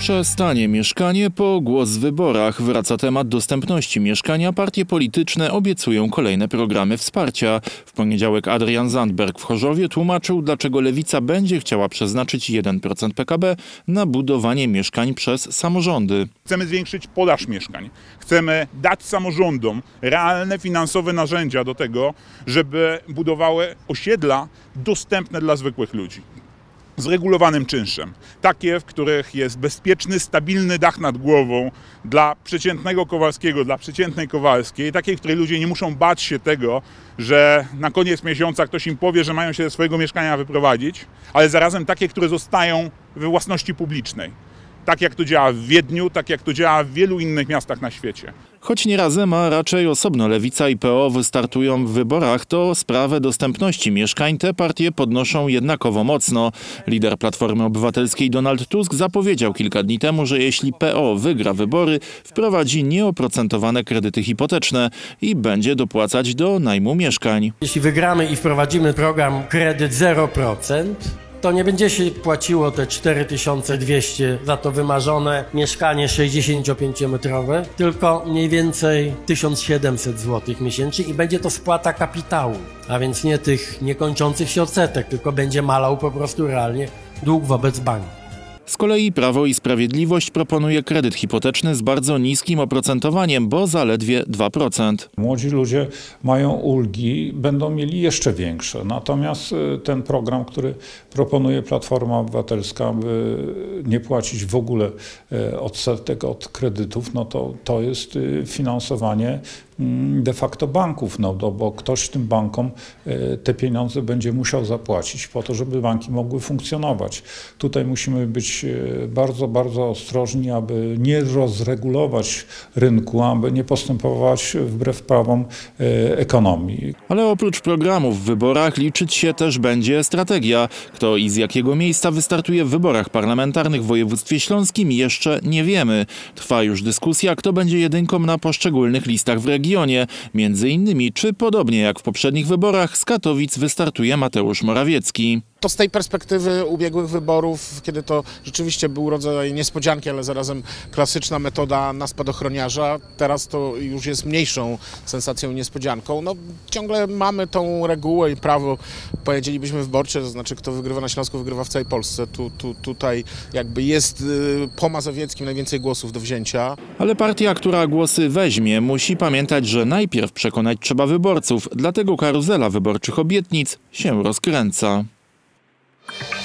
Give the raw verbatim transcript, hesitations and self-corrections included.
Przestanie mieszkanie po głos w wyborach. Wraca temat dostępności mieszkania. Partie polityczne obiecują kolejne programy wsparcia. W poniedziałek Adrian Zandberg w Chorzowie tłumaczył, dlaczego Lewica będzie chciała przeznaczyć jeden procent P K B na budowanie mieszkań przez samorządy. Chcemy zwiększyć podaż mieszkań. Chcemy dać samorządom realne finansowe narzędzia do tego, żeby budowały osiedla dostępne dla zwykłych ludzi. Z regulowanym czynszem. Takie, w których jest bezpieczny, stabilny dach nad głową dla przeciętnego Kowalskiego, dla przeciętnej Kowalskiej. Takie, w której ludzie nie muszą bać się tego, że na koniec miesiąca ktoś im powie, że mają się ze swojego mieszkania wyprowadzić, ale zarazem takie, które zostają we własności publicznej. Tak jak to działa w Wiedniu, tak jak to działa w wielu innych miastach na świecie. Choć nie razem, a raczej osobno Lewica i P O wystartują w wyborach, to sprawę dostępności mieszkań te partie podnoszą jednakowo mocno. Lider Platformy Obywatelskiej Donald Tusk zapowiedział kilka dni temu, że jeśli P O wygra wybory, wprowadzi nieoprocentowane kredyty hipoteczne i będzie dopłacać do najmu mieszkań. Jeśli wygramy i wprowadzimy program kredyt zero procent, to nie będzie się płaciło te cztery tysiące dwieście za to wymarzone mieszkanie sześćdziesięciopięciometrowe, tylko mniej więcej tysiąc siedemset złotych miesięcznie i będzie to spłata kapitału, a więc nie tych niekończących się odsetek, tylko będzie malał po prostu realnie dług wobec banku. Z kolei Prawo i Sprawiedliwość proponuje kredyt hipoteczny z bardzo niskim oprocentowaniem, bo zaledwie dwa procent. Młodzi ludzie mają ulgi, będą mieli jeszcze większe. Natomiast ten program, który proponuje Platforma Obywatelska, aby nie płacić w ogóle odsetek od kredytów, no to, to jest finansowanie de facto banków, no bo ktoś tym bankom te pieniądze będzie musiał zapłacić po to, żeby banki mogły funkcjonować. Tutaj musimy być bardzo, bardzo ostrożni, aby nie rozregulować rynku, aby nie postępować wbrew prawom ekonomii. Ale oprócz programów w wyborach liczyć się też będzie strategia. Kto i z jakiego miejsca wystartuje w wyborach parlamentarnych w województwie śląskim jeszcze nie wiemy. Trwa już dyskusja, kto będzie jedynką na poszczególnych listach w regionie. Między innymi, czy podobnie jak w poprzednich wyborach, z Katowic wystartuje Mateusz Morawiecki. To z tej perspektywy ubiegłych wyborów, kiedy to rzeczywiście był rodzaj niespodzianki, ale zarazem klasyczna metoda na spadochroniarza, teraz to już jest mniejszą sensacją, niespodzianką. No, ciągle mamy tą regułę i prawo, powiedzielibyśmy wyborcze, to znaczy kto wygrywa na Śląsku, wygrywa w całej Polsce. Tu, tu, tutaj jakby jest po Mazowieckim najwięcej głosów do wzięcia. Ale partia, która głosy weźmie, musi pamiętać, że najpierw przekonać trzeba wyborców, dlatego karuzela wyborczych obietnic się rozkręca.